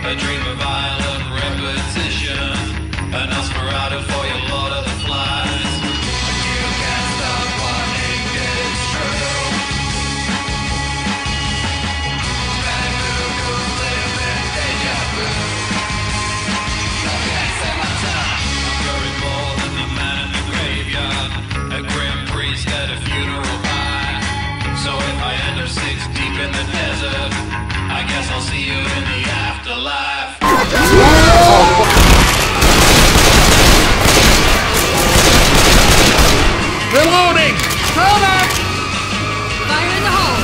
A dream of violent repetition. An Nosferatu for your Lord of the Flies. You can't stop wanting it's true. Man who live in deja vu. No, can't say my tongue. I'm worried more than the man in the graveyard. A grim priest at a funeral pie. So if I end up 6 deep in the desert, I guess I'll see you in the afterlife. Reloading! Hold on! Fire in the hole!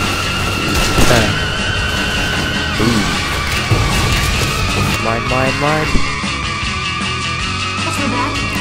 Mine. Watch my back.